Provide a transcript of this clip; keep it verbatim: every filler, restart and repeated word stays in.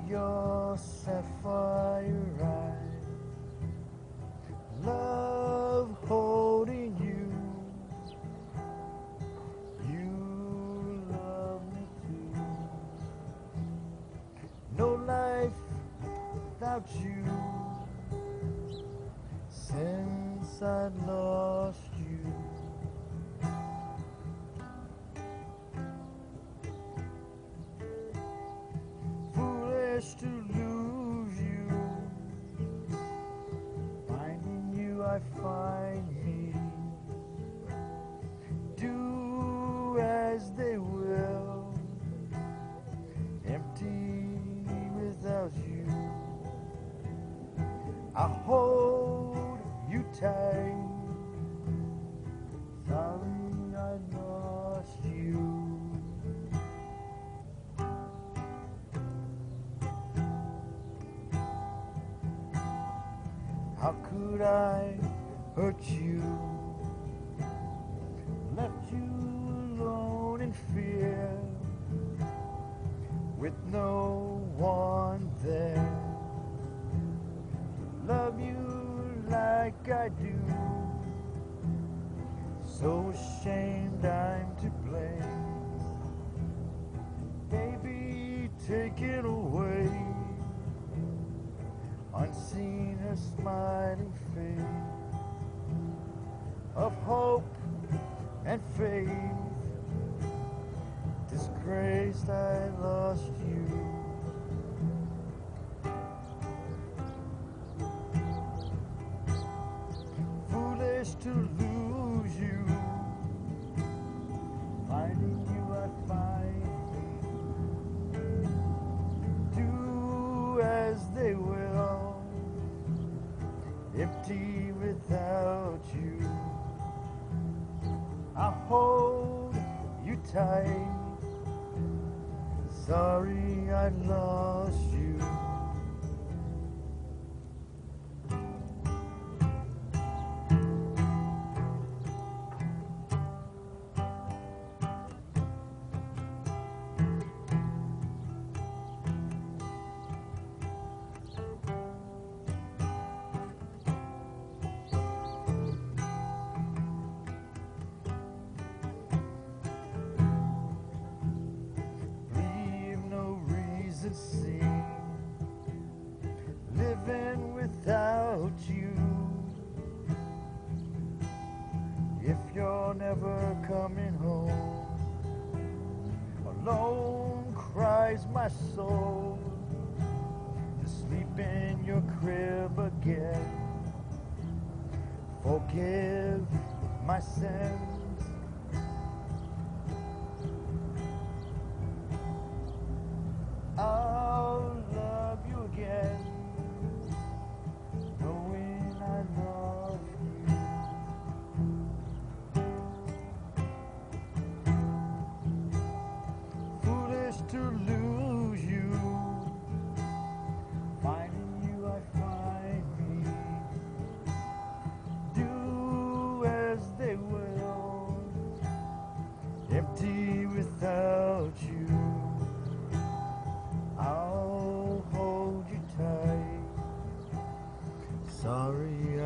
your sapphire eyes, love holding you. You love me too. No life without you. Since I lost you, foolish to lose you. Finding you, I find me. Do as they will, empty without you. I hold you tight. Sorry I lost you. How could I hurt you? Left you alone in fear, with no one there. Love you like I do. So ashamed I'm to blame. Baby, take it away. Unseen her smiling face of hope and faith. Disgraced, I lost you. Foolish to lose you. Finding you, I find me. Do as they will, empty without you. I hold you tight. Sorry I lost you. See, living without you. If you're never coming home, alone cries my soul to sleep in your crib again. Forgive my sins. I'll love you again, knowing I love you. Foolish to lose you. Finding you, I find me. Do as they will, empty without you. I'll hold you tight. Sorry